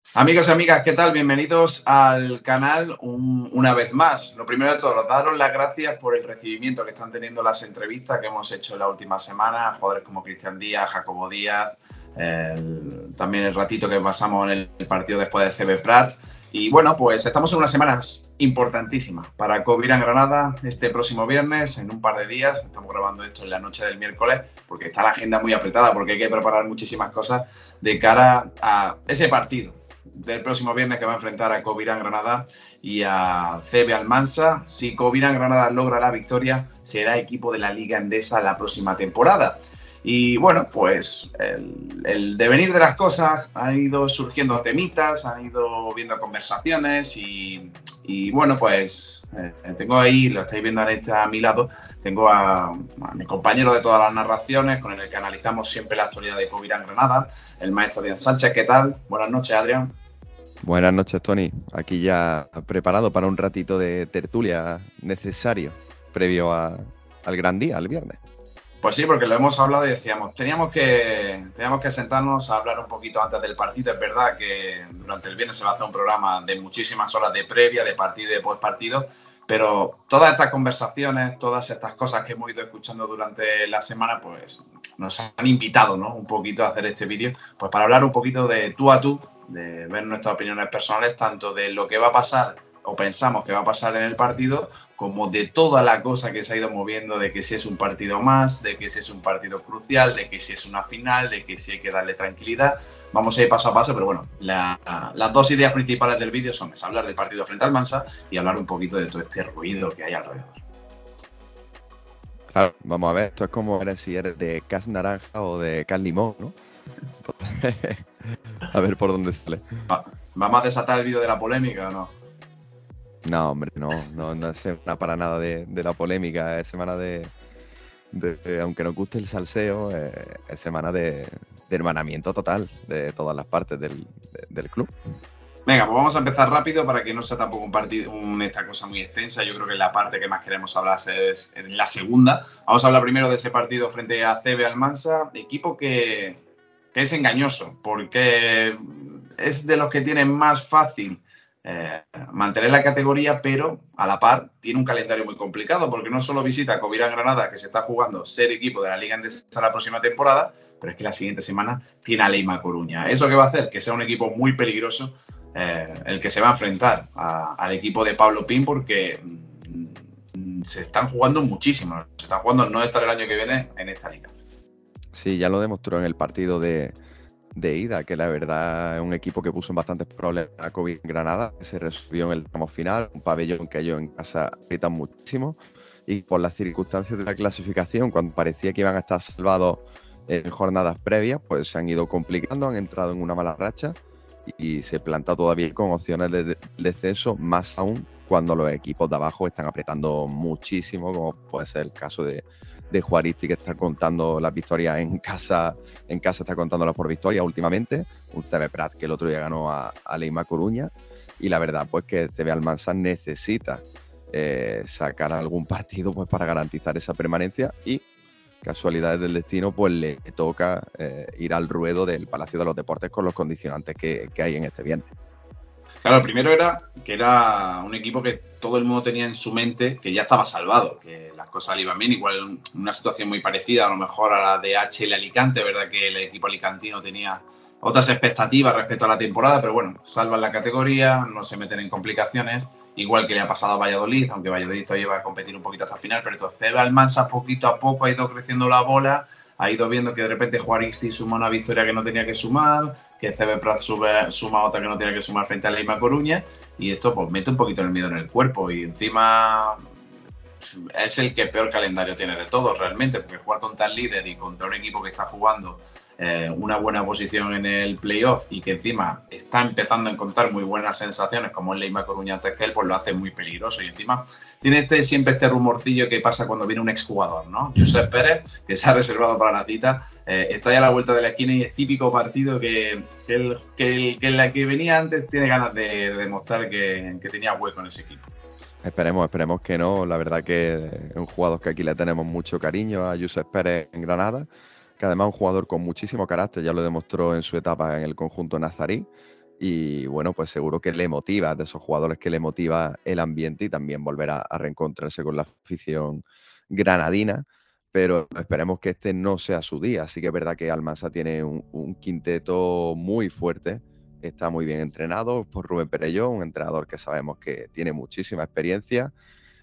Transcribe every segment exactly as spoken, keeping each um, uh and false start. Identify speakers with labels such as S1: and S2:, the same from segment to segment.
S1: Amigos y amigas, ¿qué tal? Bienvenidos al canal un- una vez más. Lo primero de todo, daros las gracias por el recibimiento que están teniendo las entrevistas que hemos hecho en la última semana a jugadores como Cristian Díaz, Jacobo Díaz, el- también el ratito que pasamos en el, el partido después de C B Prat. Y bueno, pues estamos en unas semanas importantísimas para Covirán Granada este próximo viernes, en un par de días. Estamos grabando esto en la noche del miércoles porque está la agenda muy apretada, porque hay que preparar muchísimas cosas de cara a ese partido del próximo viernes que va a enfrentar a Covirán Granada y a C B Almansa. Si Covirán Granada logra la victoria, será equipo de la Liga Endesa la próxima temporada. Y bueno, pues el, el devenir de las cosas han ido surgiendo temitas, han ido viendo conversaciones y, y bueno, pues eh, tengo ahí, lo estáis viendo a mi lado, tengo a, a mi compañero de todas las narraciones con el que analizamos siempre la actualidad de Covirán Granada, el maestro Adrián Sánchez. ¿Qué tal? Buenas noches, Adrián.
S2: Buenas noches, Tony. Aquí ya preparado para un ratito de tertulia necesario previo a, al gran día, al viernes.
S1: Pues sí, porque lo hemos hablado y decíamos, teníamos que, teníamos que sentarnos a hablar un poquito antes del partido. Es verdad que durante el viernes se va a hacer un programa de muchísimas horas de previa, de partido y de postpartido, pero todas estas conversaciones, todas estas cosas que hemos ido escuchando durante la semana, pues nos han invitado, ¿no? Un poquito a hacer este vídeo, pues para hablar un poquito de tú a tú, de ver nuestras opiniones personales, tanto de lo que va a pasar o pensamos que va a pasar en el partido, como de toda la cosa que se ha ido moviendo, de que si es un partido más, de que si es un partido crucial, de que si es una final, de que si hay que darle tranquilidad. Vamos a ir paso a paso, pero bueno, la, las dos ideas principales del vídeo son es hablar del partido frente al Mansa y hablar un poquito de todo este ruido que hay alrededor.
S2: Claro, vamos a ver, esto es como ver si eres de Cas Naranja o de Cas Limón, ¿no? A ver por dónde sale.
S1: Va, ¿Vamos a desatar el vídeo de la polémica o no?
S2: No, hombre, no, no, no es semana para nada de, de la polémica, es semana de, de, de aunque nos guste el salseo, eh, es semana de, de hermanamiento total de todas las partes del, de, del club.
S1: Venga, pues vamos a empezar rápido para que no sea tampoco un partido, un, esta cosa muy extensa. Yo creo que la parte que más queremos hablar es en la segunda. Vamos a hablar primero de ese partido frente a C B Almansa, equipo que, que es engañoso, porque es de los que tienen más fácil eh, mantener la categoría, pero a la par tiene un calendario muy complicado, porque no solo visita Covirán Granada, que se está jugando ser equipo de la Liga Endesa la próxima temporada, pero es que la siguiente semana tiene a Leima Coruña. ¿Eso qué va a hacer? Que sea un equipo muy peligroso eh, el que se va a enfrentar a, al equipo de Pablo Pin, porque mm, se están jugando muchísimo. Se están jugando no estar el año que viene en esta liga.
S2: Sí, ya lo demostró en el partido de, de ida, que la verdad es un equipo que puso en bastantes problemas a COVID en Granada, que se resolvió en el tramo final, un pabellón que ellos en casa aprietan muchísimo, y por las circunstancias de la clasificación, cuando parecía que iban a estar salvados en jornadas previas, pues se han ido complicando, han entrado en una mala racha y se planta todavía con opciones de descenso, más aún cuando los equipos de abajo están apretando muchísimo, como puede ser el caso de, de Juaristi, que está contando las victorias en casa, en casa está contándolas por victoria últimamente, un C B Prat que el otro día ganó a, a Leima Coruña, y la verdad pues que C B Almansa necesita eh, sacar algún partido pues para garantizar esa permanencia, y casualidades del destino, pues le toca eh, ir al ruedo del Palacio de los Deportes con los condicionantes que, que hay en este viernes.
S1: Claro, el primero era que era un equipo que todo el mundo tenía en su mente que ya estaba salvado, que las cosas le iban bien, igual una situación muy parecida a lo mejor a la de H L Alicante, verdad que el equipo alicantino tenía otras expectativas respecto a la temporada, pero bueno, salvan la categoría, no se meten en complicaciones, igual que le ha pasado a Valladolid, aunque Valladolid todavía va a competir un poquito hasta el final, pero entonces Almansa poquito a poco ha ido creciendo la bola, ha ido viendo que de repente Juaristi suma una victoria que no tenía que sumar, que C B Prat sube, suma otra que no tenía que sumar frente a Leima Coruña, y esto pues mete un poquito el miedo en el cuerpo, y encima es el que peor calendario tiene de todos realmente, porque jugar contra el líder y contra un equipo que está jugando eh, una buena posición en el playoff y que encima está empezando a encontrar muy buenas sensaciones como es Leima Coruña antes que él, pues lo hace muy peligroso. Y encima tiene este, siempre este rumorcillo que pasa cuando viene un exjugador, ¿no? Josep Pérez, que se ha reservado para la cita, eh, está ya a la vuelta de la esquina y es típico partido que, que, el, que, el, que la que venía antes tiene ganas de, de demostrar que, que tenía hueco en ese equipo.
S2: Esperemos, esperemos que no. La verdad que es un jugador que aquí le tenemos mucho cariño a Josep Pérez en Granada, que además es un jugador con muchísimo carácter, ya lo demostró en su etapa en el conjunto nazarí, y bueno, pues seguro que le motiva, de esos jugadores que le motiva el ambiente y también volver a, a reencontrarse con la afición granadina, pero esperemos que este no sea su día. Sí que es verdad que Almansa tiene un, un quinteto muy fuerte, está muy bien entrenado por Rubén Perelló, un entrenador que sabemos que tiene muchísima experiencia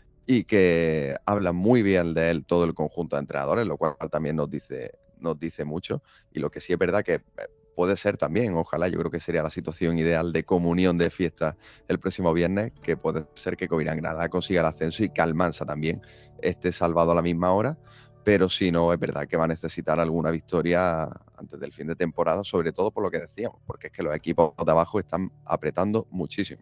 S2: y que habla muy bien de él todo el conjunto de entrenadores, lo cual también nos dice, nos dice mucho. Y lo que sí es verdad que puede ser también, ojalá, yo creo que sería la situación ideal de comunión de fiesta el próximo viernes, que puede ser que Covirán Granada consiga el ascenso y que Almansa también esté salvado a la misma hora, pero si no, es verdad que va a necesitar alguna victoria antes del fin de temporada, sobre todo por lo que decíamos, porque es que los equipos de abajo están apretando muchísimo.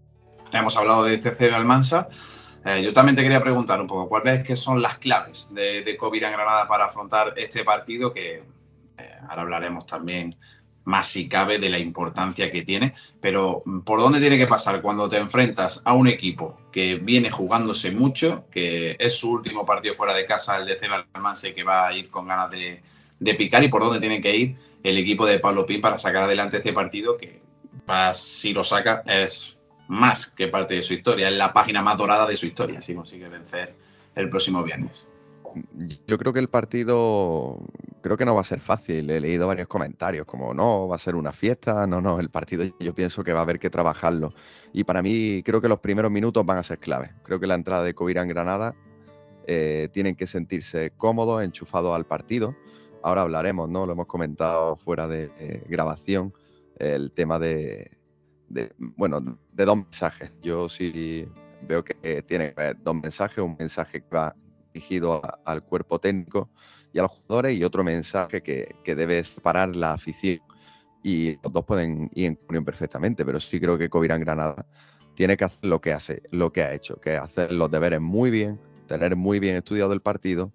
S1: Hemos hablado de este C B Almansa. Eh, yo también te quería preguntar un poco, ¿cuáles que son las claves de, de Covirán Granada para afrontar este partido? Que eh, ahora hablaremos también más si cabe de la importancia que tiene, pero ¿por dónde tiene que pasar cuando te enfrentas a un equipo que viene jugándose mucho, que es su último partido fuera de casa, el de C B Almansa, y que va a ir con ganas de, de picar? ¿Y por dónde tiene que ir el equipo de Pablo Pin para sacar adelante este partido que, para, si lo saca, es más que parte de su historia, es la página más dorada de su historia, si consigue vencer el próximo viernes?
S2: Yo creo que el partido, creo que no va a ser fácil. He leído varios comentarios como, no, va a ser una fiesta. No, no, el partido yo pienso que va a haber que trabajarlo. Y para mí creo que los primeros minutos van a ser clave. Creo que la entrada de Covirán Granada eh, tienen que sentirse cómodos, enchufados al partido. Ahora hablaremos, ¿no? Lo hemos comentado fuera de eh, grabación, el tema de, de, bueno, de dos mensajes. Yo sí veo que tiene dos mensajes, un mensaje que va dirigido a, al cuerpo técnico y a los jugadores, y otro mensaje que, que debe separar la afición, y los dos pueden ir en comunión perfectamente, pero sí creo que Covirán Granada tiene que hacer lo que hace, lo que ha hecho, que es hacer los deberes muy bien, tener muy bien estudiado el partido,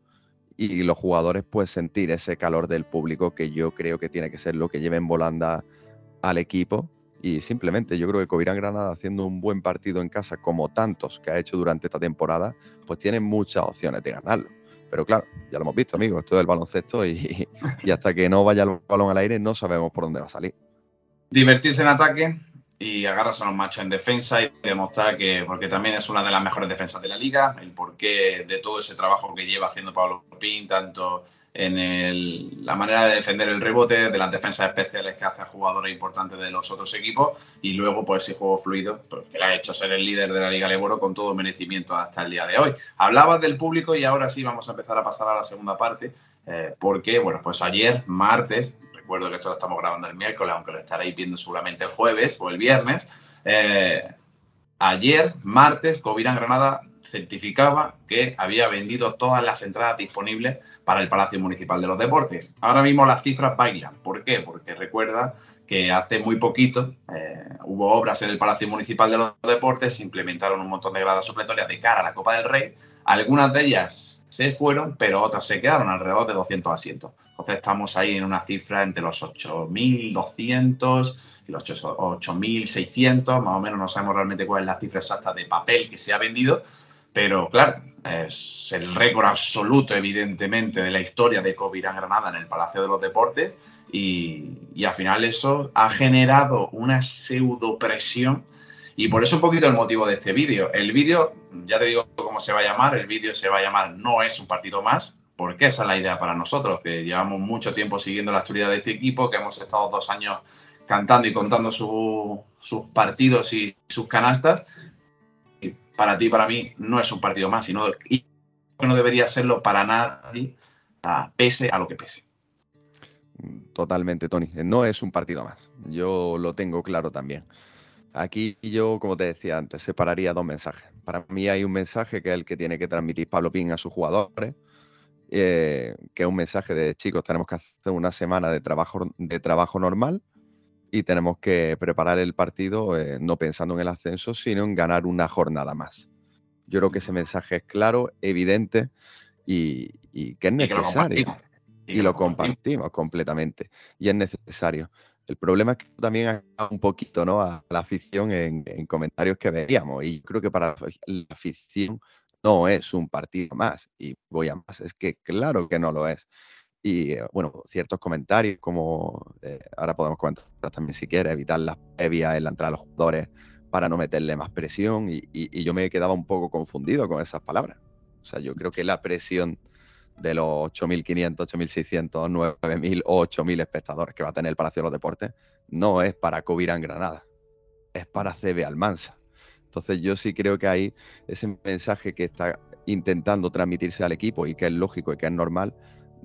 S2: y los jugadores pues sentir ese calor del público, que yo creo que tiene que ser lo que lleve en volanda al equipo. Y simplemente yo creo que Covirán Granada, haciendo un buen partido en casa como tantos que ha hecho durante esta temporada, pues tiene muchas opciones de ganarlo. Pero claro, ya lo hemos visto, amigos, esto es el baloncesto y, y hasta que no vaya el balón al aire no sabemos por dónde va a salir.
S1: Divertirse en ataque y agarrarse a los machos en defensa y demostrar que, porque también es una de las mejores defensas de la liga, el porqué de todo ese trabajo que lleva haciendo Pablo Pin, tanto en el, la manera de defender el rebote, de las defensas especiales que hace a jugadores importantes de los otros equipos, y luego pues ese juego fluido, pues, que le ha hecho ser el líder de la Liga Leboro con todo merecimiento hasta el día de hoy. Hablabas del público y ahora sí vamos a empezar a pasar a la segunda parte, eh, porque, bueno, pues ayer, martes, recuerdo que esto lo estamos grabando el miércoles, aunque lo estaréis viendo seguramente el jueves o el viernes, eh, ayer, martes, Covirán Granada certificaba que había vendido todas las entradas disponibles para el Palacio Municipal de los Deportes. Ahora mismo las cifras bailan. ¿Por qué? Porque recuerda que hace muy poquito eh, hubo obras en el Palacio Municipal de los Deportes, se implementaron un montón de gradas supletorias de cara a la Copa del Rey. Algunas de ellas se fueron, pero otras se quedaron, alrededor de doscientos asientos. Entonces estamos ahí en una cifra entre los ocho mil doscientos y los ocho mil seiscientos, más o menos. No sabemos realmente cuál es la cifra exacta de papel que se ha vendido, pero claro, es el récord absoluto, evidentemente, de la historia de Covirán Granada en el Palacio de los Deportes, y, y al final eso ha generado una pseudo presión. Y por eso un poquito el motivo de este vídeo. El vídeo, ya te digo cómo se va a llamar, el vídeo se va a llamar No es un partido más, porque esa es la idea para nosotros, que llevamos mucho tiempo siguiendo la actualidad de este equipo, que hemos estado dos años cantando y contando su, sus partidos y sus canastas. Y para ti y para mí no es un partido más, sino y no debería serlo para nadie, pese a lo que pese.
S2: Totalmente, Tony. No es un partido más. Yo lo tengo claro también. Aquí yo, como te decía antes, separaría dos mensajes. Para mí hay un mensaje que es el que tiene que transmitir Pablo Pin a sus jugadores, eh, que es un mensaje de: chicos, tenemos que hacer una semana de trabajo, de trabajo normal, y tenemos que preparar el partido eh, no pensando en el ascenso, sino en ganar una jornada más. Yo creo que ese mensaje es claro, evidente y, y que es necesario. Y, que lo compartimos. Y, y lo, lo compartimos. compartimos completamente. Y es necesario. El problema es que también ha un poquito, ¿no?, a la afición en, en comentarios que veíamos. Y creo que para la afición no es un partido más. Y voy a más. Es que claro que no lo es. Y eh, bueno, ciertos comentarios como, eh, ahora podemos comentar también si quieres, evitar las previas en la entrada de los jugadores para no meterle más presión y, y- y yo me quedaba un poco confundido con esas palabras. O sea, yo creo que la presión de los ocho mil quinientos, ocho mil seiscientos, nueve mil o ocho mil espectadores que va a tener el Palacio de los Deportes no es para Covirán Granada, es para C B Almansa. Entonces yo sí creo que ahí ese mensaje que está intentando transmitirse al equipo y que es lógico y que es normal,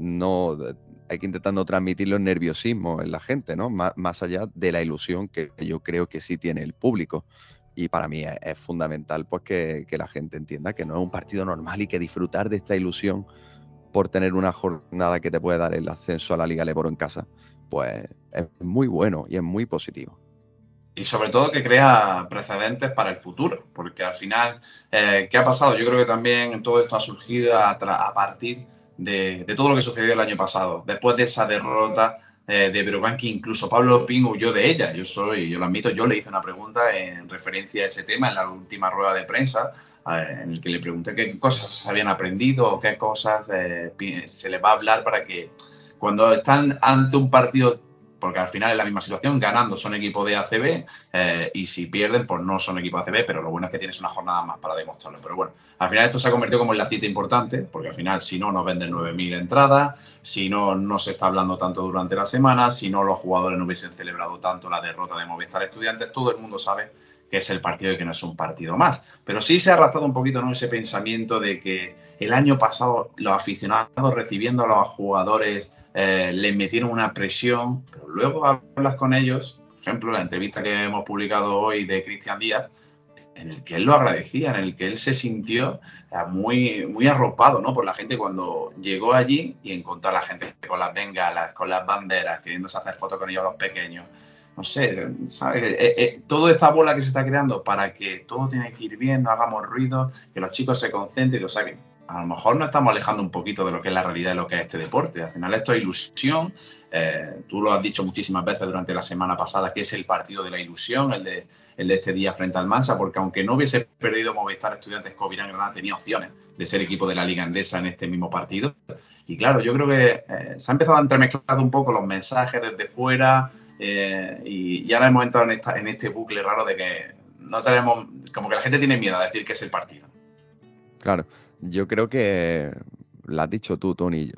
S2: no hay que intentando transmitirlo en nerviosismo en la gente, ¿no? Más, más allá de la ilusión que yo creo que sí tiene el público. Y para mí es, es fundamental pues que, que la gente entienda que no es un partido normal y que disfrutar de esta ilusión por tener una jornada que te puede dar el ascenso a la Liga Leboro en casa, pues es muy bueno y es muy positivo.
S1: Y sobre todo que crea precedentes para el futuro, porque al final, eh, ¿qué ha pasado? Yo creo que también todo esto ha surgido a, a partir de, de, todo lo que sucedió el año pasado. Después de esa derrota eh, de Breogán, que incluso Pablo Pin huyó de ella. Yo soy, yo lo admito, yo le hice una pregunta en referencia a ese tema en la última rueda de prensa, eh, en el que le pregunté qué cosas habían aprendido o qué cosas eh, se les va a hablar para que cuando están ante un partido, porque al final es la misma situación, ganando son equipo de A C B eh, y si pierden pues no son equipo de A C B, pero lo bueno es que tienes una jornada más para demostrarlo. Pero bueno, al final esto se ha convertido como en la cita importante, porque al final si no nos venden nueve mil entradas, si no no se está hablando tanto durante la semana, si no los jugadores no hubiesen celebrado tanto la derrota de Movistar Estudiantes, todo el mundo sabe que es el partido y que no es un partido más. Pero sí se ha arrastrado un poquito, ¿no?, ese pensamiento de que el año pasado los aficionados recibiendo a los jugadores eh, les metieron una presión, pero luego hablas con ellos, por ejemplo, la entrevista que hemos publicado hoy de Cristian Díaz, en el que él lo agradecía, en el que él se sintió muy, muy arropado, ¿no?, por la gente cuando llegó allí y encontró a la gente con las bengalas, con las banderas, queriéndose hacer fotos con ellos los pequeños. No sé, ¿sabes? Eh, eh, toda esta bola que se está creando para que todo tiene que ir bien, no hagamos ruido, que los chicos se concentren, o sea, que a lo mejor nos estamos alejando un poquito de lo que es la realidad de lo que es este deporte. Al final esto es ilusión. Eh, tú lo has dicho muchísimas veces durante la semana pasada, que es el partido de la ilusión, el de, el de este día frente al Mansa, porque aunque no hubiese perdido Movistar Estudiantes, Covirán Granada tenía opciones de ser equipo de la Liga Endesa en este mismo partido. Y claro, yo creo que eh, se ha empezado a entremezclar un poco los mensajes desde fuera eh, y, y ahora hemos entrado en, esta, en este bucle raro de que no tenemos, como que la gente tiene miedo a decir que es el partido.
S2: Claro, yo creo que lo has dicho tú, Tony.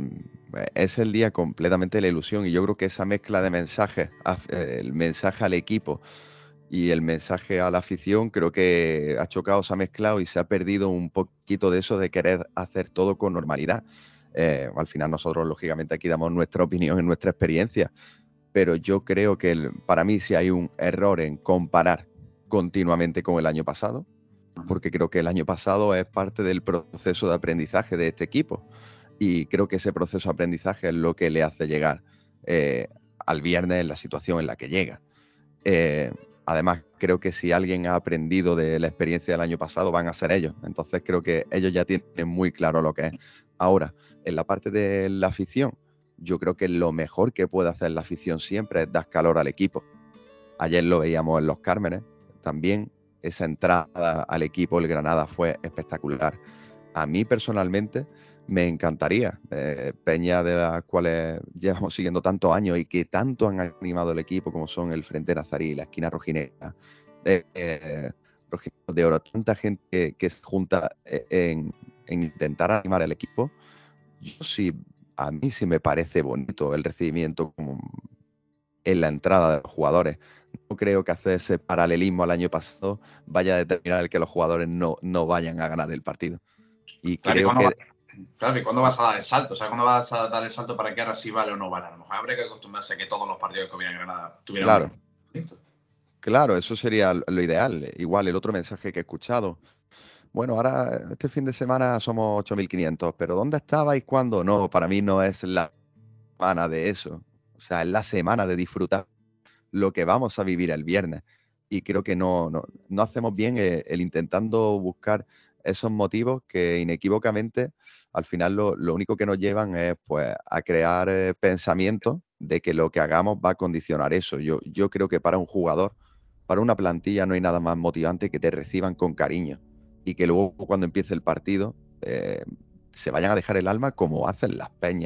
S2: Es el día completamente de la ilusión y yo creo que esa mezcla de mensajes, el mensaje al equipo y el mensaje a la afición, creo que ha chocado, se ha mezclado y se ha perdido un poquito de eso de querer hacer todo con normalidad. Eh, al final nosotros, lógicamente, aquí damos nuestra opinión en nuestra experiencia, pero yo creo que el, para mí sí hay un error en comparar continuamente con el año pasado, porque creo que el año pasado es parte del proceso de aprendizaje de este equipo y creo que ese proceso de aprendizaje es lo que le hace llegar eh, al viernes en la situación en la que llega. Eh, además, creo que si alguien ha aprendido de la experiencia del año pasado van a ser ellos, entonces creo que ellos ya tienen muy claro lo que es. Ahora, en la parte de la afición, yo creo que lo mejor que puede hacer la afición siempre es dar calor al equipo. Ayer lo veíamos en Los Cármenes, también esa entrada al equipo, el Granada, fue espectacular. A mí personalmente me encantaría, eh, peña de las cuales llevamos siguiendo tantos años y que tanto han animado el equipo como son el Frente Nazarí, la Esquina Rojinera, eh, eh, Rojineros de Oro, tanta gente que, que se junta en, en intentar animar al equipo. Yo sí, a mí sí me parece bonito el recibimiento como en la entrada de los jugadores. No creo que hacer ese paralelismo al año pasado vaya a determinar el que los jugadores no, no vayan a ganar el partido. Y
S1: Claro, ¿y
S2: creo
S1: cuándo,
S2: que...
S1: va, claro, ¿y cuándo vas a dar el salto? O sea, ¿cuándo vas a dar el salto para que ahora sí vale o no vale? A lo mejor habría que acostumbrarse a que todos los partidos que hubiera en Granada tuvieran un
S2: Claro,
S1: recibimiento.
S2: claro, eso sería lo ideal. Igual el otro mensaje que he escuchado. Bueno, ahora este fin de semana somos ocho mil quinientos, pero ¿dónde estabais cuando? No, para mí no es la semana de eso. O sea, es la semana de disfrutar lo que vamos a vivir el viernes. Y creo que no, no, no hacemos bien el, el intentando buscar esos motivos que inequívocamente al final lo, lo único que nos llevan es pues a crear eh, pensamientos de que lo que hagamos va a condicionar eso. Yo, yo creo que para un jugador, para una plantilla no hay nada más motivante que te reciban con cariño y que luego cuando empiece el partido eh, se vayan a dejar el alma como hacen las peñas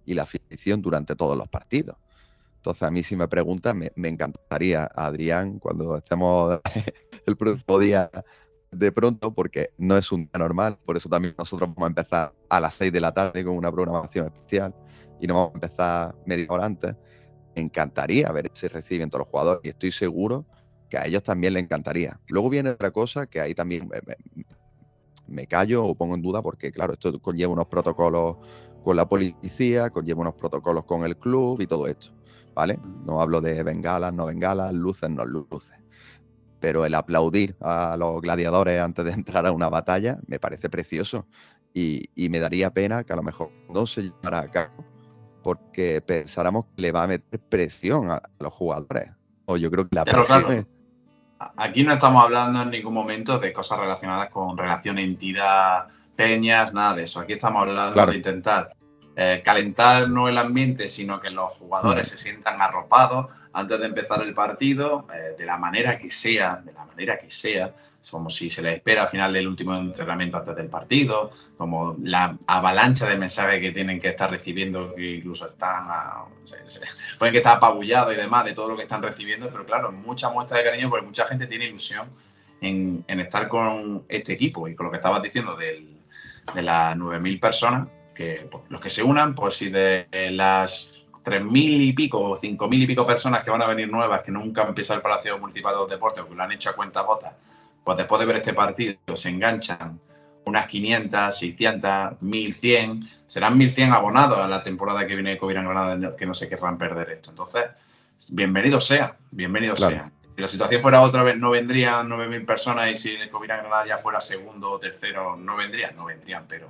S2: y la afición durante todos los partidos. Entonces, a mí si me preguntas, me, me encantaría, Adrián, cuando estemos el próximo día de pronto, porque no es un día normal, por eso también nosotros vamos a empezar a las seis de la tarde con una programación especial y no vamos a empezar media hora antes. Me encantaría ver si reciben todos los jugadores y estoy seguro que a ellos también les encantaría. Luego viene otra cosa que ahí también me, me, me callo o pongo en duda porque, claro, esto conlleva unos protocolos con la policía, conlleva unos protocolos con el club y todo esto, ¿vale? No hablo de bengalas, no bengalas, luces, no luces. Pero el aplaudir a los gladiadores antes de entrar a una batalla me parece precioso y, y me daría pena que a lo mejor no se llevara a cabo porque pensáramos que le va a meter presión a los jugadores. O yo creo que la
S1: Claro,
S2: presión
S1: claro.
S2: es...
S1: Aquí no estamos hablando en ningún momento de cosas relacionadas con relación entidad, peñas, nada de eso. Aquí estamos hablando
S2: Claro.
S1: de intentar eh, calentar no el ambiente, sino que los jugadores mm. se sientan arropados antes de empezar el partido, eh, de la manera que sea, de la manera que sea, como si se les espera al final del último entrenamiento antes del partido, como la avalancha de mensajes que tienen que estar recibiendo, que incluso están, a, se, se, pueden que estar apabullados y demás de todo lo que están recibiendo, pero claro, mucha muestra de cariño porque mucha gente tiene ilusión en, en estar con este equipo y con lo que estabas diciendo del, de las nueve mil personas, que pues, los que se unan, pues si de las tres mil y pico o cinco mil y pico personas que van a venir nuevas, que nunca han pisado el Palacio Municipal de los Deportes o que lo han hecho a cuenta botas, pues después de ver este partido se enganchan unas quinientas, seiscientas, mil cien, serán mil cien abonados a la temporada que viene de Covirán Granada que no se querrán perder esto. Entonces, bienvenido sea, bienvenido claro. sea. Si la situación fuera otra vez, no vendrían nueve mil personas y si el Covirán Granada ya fuera segundo o tercero, no vendrían, no vendrían, pero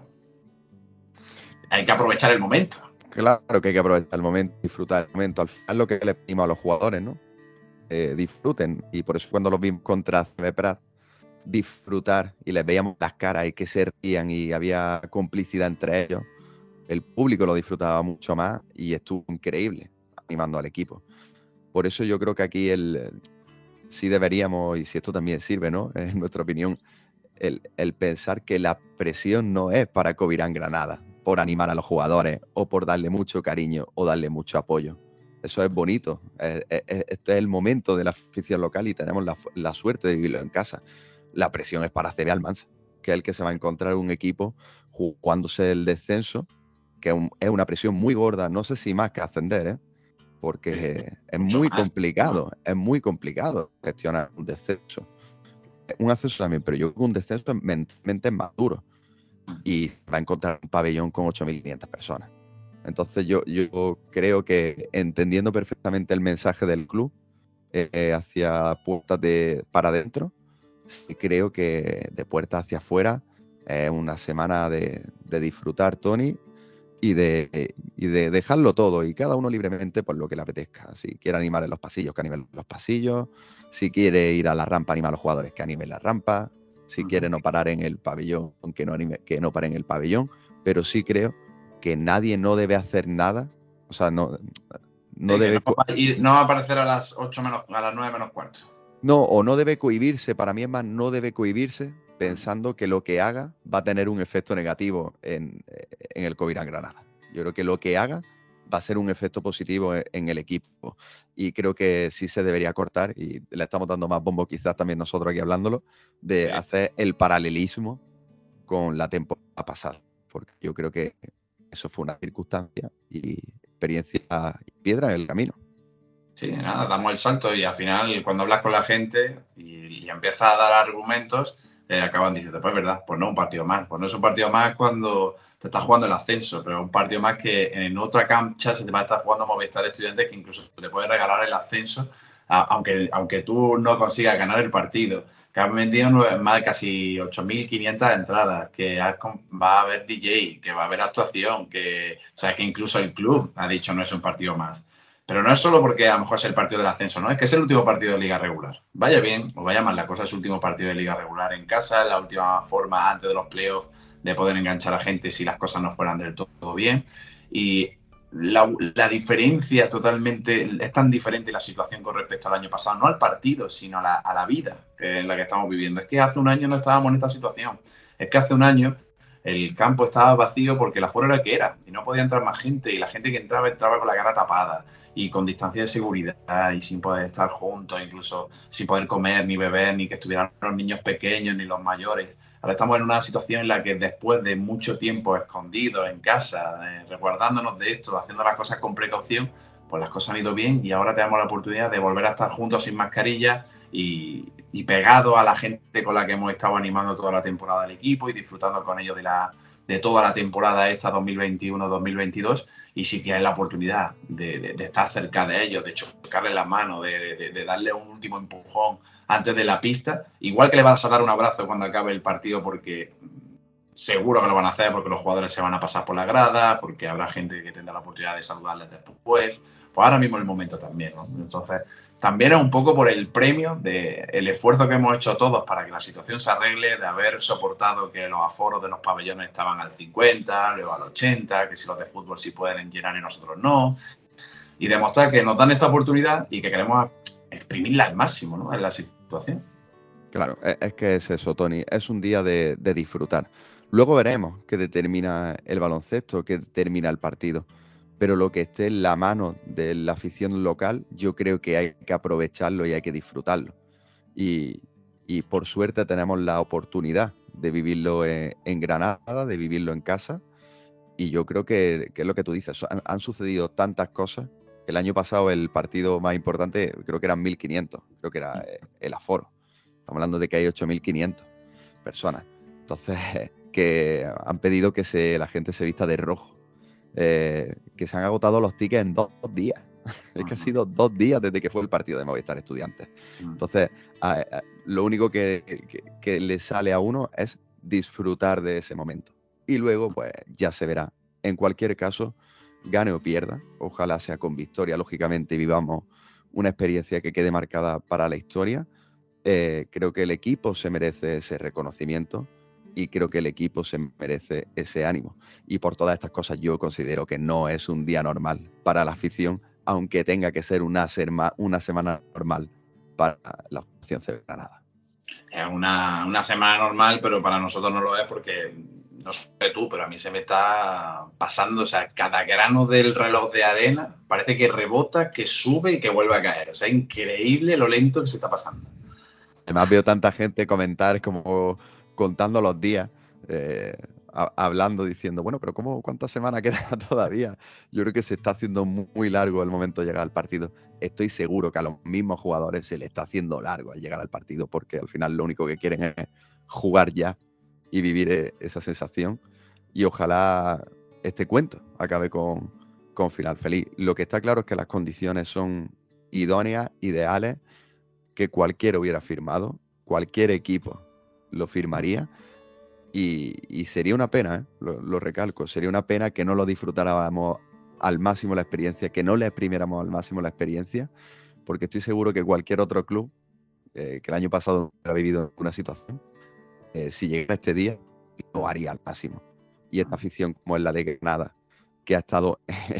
S1: hay que aprovechar el momento.
S2: Claro que hay que aprovechar el momento, disfrutar el momento. Al final lo que le pedimos a los jugadores, ¿no? Eh, disfruten. Y por eso cuando los vimos contra C V Prat, disfrutar y les veíamos las caras y que se rían y había complicidad entre ellos, el público lo disfrutaba mucho más y estuvo increíble animando al equipo. Por eso yo creo que aquí el, sí deberíamos, y si esto también sirve, ¿no? En nuestra opinión, el, el pensar que la presión no es para Covirán Granada, por animar a los jugadores o por darle mucho cariño o darle mucho apoyo. Eso es bonito. Es, es, este es el momento de la afición local y tenemos la, la suerte de vivirlo en casa. La presión es para C V Almansa, que es el que se va a encontrar un equipo jugándose el descenso, que es, un, es una presión muy gorda, no sé si más que ascender, ¿eh? Porque sí, es muy más, complicado, ¿no? Es muy complicado gestionar un descenso. Un ascenso también, pero yo creo que un descenso mentalmente es más duro. Y va a encontrar un pabellón con ocho mil quinientas personas. Entonces yo, yo creo que entendiendo perfectamente el mensaje del club eh, hacia puertas de, para adentro, creo que de puertas hacia afuera es eh, una semana de, de disfrutar, Tony, y de, y de dejarlo todo, y cada uno libremente por lo que le apetezca. Si quiere animar en los pasillos, que anime en los pasillos. Si quiere ir a la rampa, animar a los jugadores, que anime en la rampa. Si uh-huh. quiere no parar en el pabellón, que no anime, que no pare en el pabellón. Pero sí creo que nadie no debe hacer nada. O sea, no, no
S1: sí,
S2: debe...
S1: No va, a ir, no va a aparecer a las ocho menos, a las nueve menos cuarto.
S2: No, o no debe cohibirse, para mí es más, no debe cohibirse pensando que lo que haga va a tener un efecto negativo en, en el Covirán Granada. Yo creo que lo que haga va a ser un efecto positivo en, en el equipo. Y creo que sí se debería cortar, y le estamos dando más bombo quizás también nosotros aquí hablándolo, de sí. hacer el paralelismo con la temporada pasada. Porque yo creo que eso fue una circunstancia y experiencia y piedra en el camino.
S1: Sí, nada, damos el salto y al final cuando hablas con la gente y, y empiezas a dar argumentos, eh, acaban diciendo, pues verdad, pues no un partido más. Pues no es un partido más cuando te estás jugando el ascenso, pero un partido más que en otra cancha se te va a estar jugando Movistar Estudiantes, que incluso te puede regalar el ascenso, a, aunque, aunque tú no consigas ganar el partido. Que han vendido nueve, más de casi ocho mil quinientas entradas, que has, va a haber D J, que va a haber actuación, que, o sea, que incluso el club ha dicho no es un partido más. Pero no es solo porque a lo mejor es el partido del ascenso, ¿no? Es que es el último partido de Liga Regular. Vaya bien o vaya mal la cosa, es el último partido de Liga Regular en casa, la última forma antes de los playoffs de poder enganchar a gente si las cosas no fueran del todo bien. Y la, la diferencia totalmente, es tan diferente la situación con respecto al año pasado, no al partido, sino a la, a la vida en la que estamos viviendo. Es que hace un año no estábamos en esta situación. Es que hace un año el campo estaba vacío porque el aforo era el que era y no podía entrar más gente y la gente que entraba entraba con la cara tapada y con distancia de seguridad y sin poder estar juntos, incluso sin poder comer ni beber, ni que estuvieran los niños pequeños ni los mayores. Ahora estamos en una situación en la que después de mucho tiempo escondidos en casa, eh, resguardándonos de esto, haciendo las cosas con precaución, pues las cosas han ido bien y ahora tenemos la oportunidad de volver a estar juntos sin mascarilla y, y pegados a la gente con la que hemos estado animando toda la temporada del equipo y disfrutando con ellos de, la, de toda la temporada esta dos mil veintiuno dos mil veintidós, y sí que hay la oportunidad de, de, de estar cerca de ellos, de chocarles la mano, de, de, de darle un último empujón antes de la pista, igual que le vas a dar un abrazo cuando acabe el partido, porque seguro que lo van a hacer, porque los jugadores se van a pasar por la grada, porque habrá gente que tendrá la oportunidad de saludarles después. Pues ahora mismo es el momento también, ¿no? Entonces, también es un poco por el premio del esfuerzo que hemos hecho todos para que la situación se arregle, de haber soportado que los aforos de los pabellones estaban al cincuenta, luego al ochenta, que si los de fútbol sí pueden llenar y nosotros no, y demostrar que nos dan esta oportunidad y que queremos exprimirla al máximo, ¿no?, en la situación.
S2: Claro, es que es eso, Tony, es un día de, de disfrutar. Luego veremos qué determina el baloncesto, qué determina el partido. Pero lo que esté en la mano de la afición local, yo creo que hay que aprovecharlo y hay que disfrutarlo. Y, y por suerte tenemos la oportunidad de vivirlo en, en Granada, de vivirlo en casa. Y yo creo que, que es lo que tú dices, han, han sucedido tantas cosas. El año pasado el partido más importante creo que eran mil quinientos, creo que era el aforo. Estamos hablando de que hay ocho mil quinientas personas. Entonces, que han pedido que se, la gente se vista de rojo. Eh, que se han agotado los tickets en dos, dos días. Es que ha sido dos días desde que fue el partido de Movistar Estudiantes. Entonces, a, a, lo único que, que, que le sale a uno es disfrutar de ese momento. Y luego, pues, ya se verá. En cualquier caso, gane o pierda, ojalá sea con victoria, lógicamente, y vivamos una experiencia que quede marcada para la historia. Eh, creo que el equipo se merece ese reconocimiento y creo que el equipo se merece ese ánimo. Y por todas estas cosas yo considero que no es un día normal para la afición, aunque tenga que ser una, serma, una semana normal para la afición de Granada.
S1: Es una, una semana normal, pero para nosotros no lo es porque, no sé tú, pero a mí se me está pasando, o sea, cada grano del reloj de arena parece que rebota, que sube y que vuelve a caer. O sea, es increíble lo lento que se está pasando.
S2: Además veo tanta gente comentar como contando los días, eh, a, hablando, diciendo, bueno, pero ¿cómo, ¿cuántas semanas queda todavía? Yo creo que se está haciendo muy, muy largo el momento de llegar al partido. Estoy seguro que a los mismos jugadores se les está haciendo largo al llegar al partido, porque al final lo único que quieren es jugar ya y vivir esa sensación. Y ojalá este cuento acabe con, con final feliz. Lo que está claro es que las condiciones son idóneas, ideales, que cualquiera hubiera firmado, cualquier equipo lo firmaría y, y sería una pena, ¿eh? lo, lo recalco, sería una pena que no lo disfrutáramos al máximo la experiencia, que no le exprimiéramos al máximo la experiencia, porque estoy seguro que cualquier otro club eh, que el año pasado ha vivido una situación, eh, si llegara este día, lo haría al máximo. Y esta afición como es la de Granada, que ha estado,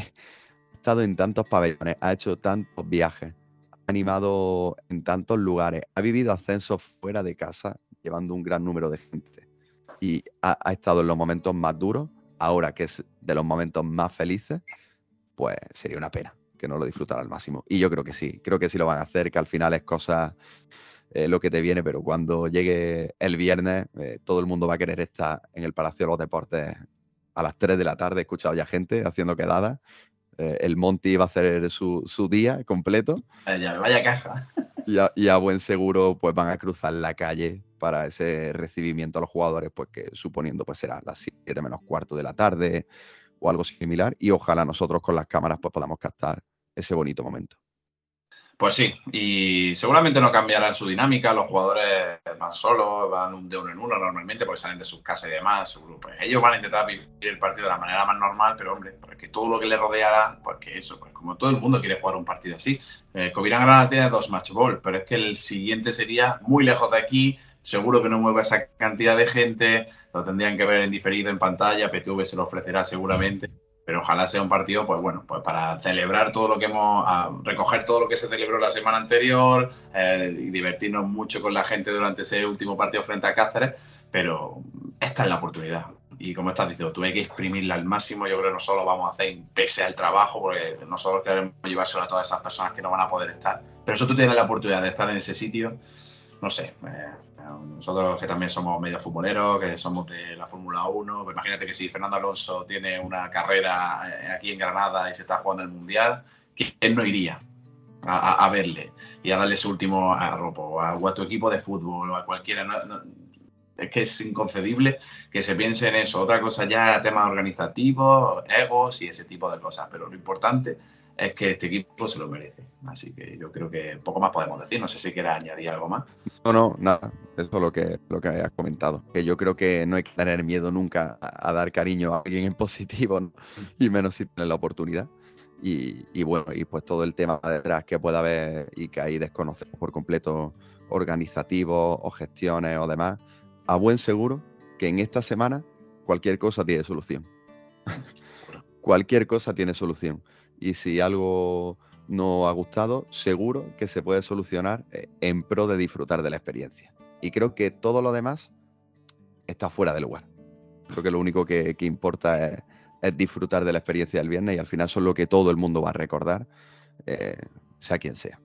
S2: ha estado en tantos pabellones, ha hecho tantos viajes, animado en tantos lugares, ha vivido ascensos fuera de casa, llevando un gran número de gente y ha, ha estado en los momentos más duros, ahora que es de los momentos más felices, pues sería una pena que no lo disfrutara al máximo. Y yo creo que sí, creo que sí lo van a hacer, que al final es cosa eh, lo que te viene, pero cuando llegue el viernes eh, todo el mundo va a querer estar en el Palacio de los Deportes a las tres de la tarde. He escuchado ya gente haciendo quedadas. Eh, el Monty va a hacer su, su día completo.
S1: Vaya, vaya caja.
S2: Y a, y a buen seguro pues van a cruzar la calle para ese recibimiento a los jugadores, pues que suponiendo pues será las siete menos cuarto de la tarde o algo similar. Y ojalá nosotros con las cámaras pues podamos captar ese bonito momento.
S1: Pues sí, y seguramente no cambiarán su dinámica, los jugadores van solos, van de uno en uno normalmente porque salen de sus casas y demás, seguro, pues ellos van a intentar vivir el partido de la manera más normal, pero hombre, porque todo lo que les rodea, pues que eso, pues como todo el mundo quiere jugar un partido así. Eh, Covirán Granada tiene dos match ball, pero es que el siguiente sería muy lejos de aquí, seguro que no mueve esa cantidad de gente, lo tendrían que ver en diferido en pantalla, P T V se lo ofrecerá seguramente. Pero ojalá sea un partido, pues bueno, pues para celebrar todo lo que hemos, a recoger todo lo que se celebró la semana anterior eh, y divertirnos mucho con la gente durante ese último partido frente a Cáceres, pero esta es la oportunidad. y como estás diciendo, tú hay que exprimirla al máximo. Yo creo que nosotros lo vamos a hacer pese al trabajo, porque nosotros queremos llevárselo a todas esas personas que no van a poder estar. Pero eso tú tienes la oportunidad de estar en ese sitio, no sé. Eh, nosotros que también somos medio futboleros, que somos de la Fórmula uno, pues imagínate que si Fernando Alonso tiene una carrera aquí en Granada y se está jugando el Mundial, ¿quién no iría a, a, a verle y a darle su último arropo? O a, o a tu equipo de fútbol o a cualquiera. No, no, es que es inconcebible que se piense en eso. Otra cosa ya, temas organizativos, egos y ese tipo de cosas. Pero lo importante es que este equipo se lo merece. Así que yo creo que poco más podemos decir. No sé si quieres añadir algo más.
S2: No, no, nada. Eso es lo que, lo que has comentado. Que yo creo que no hay que tener miedo nunca a, a dar cariño a alguien en positivo, ¿no? Y menos si tienes la oportunidad. Y, y bueno, y pues todo el tema detrás que pueda haber y que ahí desconocemos por completo, organizativos o gestiones o demás, a buen seguro que en esta semana cualquier cosa tiene solución. Cualquier cosa tiene solución. Y si algo no ha gustado, seguro que se puede solucionar en pro de disfrutar de la experiencia. Y creo que todo lo demás está fuera de lugar. Creo que lo único que, que importa es, es disfrutar de la experiencia del viernes, y al final eso es lo que todo el mundo va a recordar, eh, sea quien sea.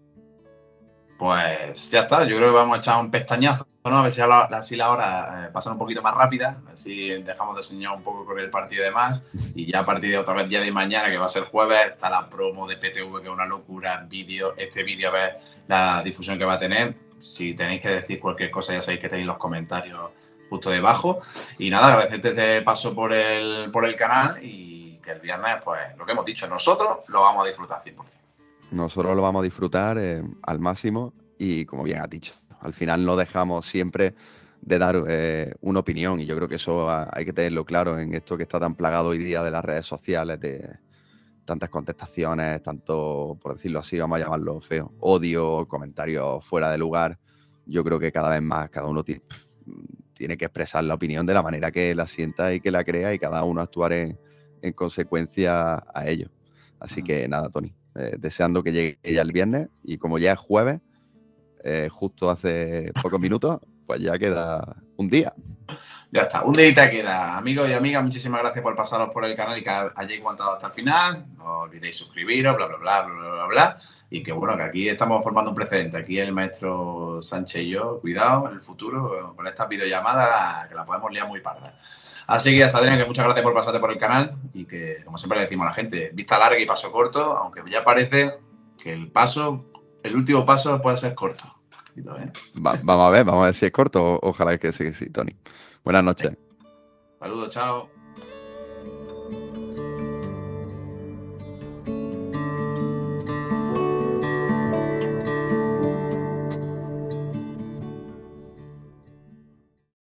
S1: Pues ya está, yo creo que vamos a echar un pestañazo, ¿no? A ver si, la, así la hora eh, pasa un poquito más rápida, así dejamos de soñar un poco con el partido y demás, y ya a partir de otra vez día de mañana, que va a ser jueves, está la promo de P T V, que es una locura, vídeo, este vídeo, a ver la difusión que va a tener. Si tenéis que decir cualquier cosa, ya sabéis que tenéis los comentarios justo debajo. Y nada, agradecerte este paso por el, por el canal, y que el viernes, pues lo que hemos dicho, nosotros lo vamos a disfrutar cien por ciento.
S2: Nosotros lo vamos a disfrutar eh, al máximo, y como bien has dicho, al final no dejamos siempre de dar eh, una opinión, y yo creo que eso hay que tenerlo claro en esto que está tan plagado hoy día de las redes sociales, de tantas contestaciones, tanto, por decirlo así, vamos a llamarlo feo, odio, comentarios fuera de lugar. Yo creo que cada vez más cada uno tiene, tiene que expresar la opinión de la manera que la sienta y que la crea, y cada uno actuar en, en consecuencia a ello. Así que nada, Tony. Eh, deseando que llegue ya el viernes, y como ya es jueves, eh, justo hace pocos minutos, pues ya queda un día.
S1: Ya está, un día queda. Amigos y amigas, muchísimas gracias por pasaros por el canal y que hayáis aguantado hasta el final. No olvidéis suscribiros, bla, bla, bla, bla, bla, bla, bla. Y que bueno, que aquí estamos formando un precedente. Aquí el maestro Sánchez y yo, cuidado, en el futuro, con estas videollamadas, que la podemos liar muy parda. Así que hasta Adrián, que muchas gracias por pasarte por el canal, y que, como siempre le decimos a la gente, vista larga y paso corto, aunque ya parece que el paso, el último paso puede ser corto. ¿Eh?
S2: Va, vamos a ver, vamos a ver si es corto. Ojalá que sí, que sí, Tony. Buenas noches.
S1: Saludos, chao.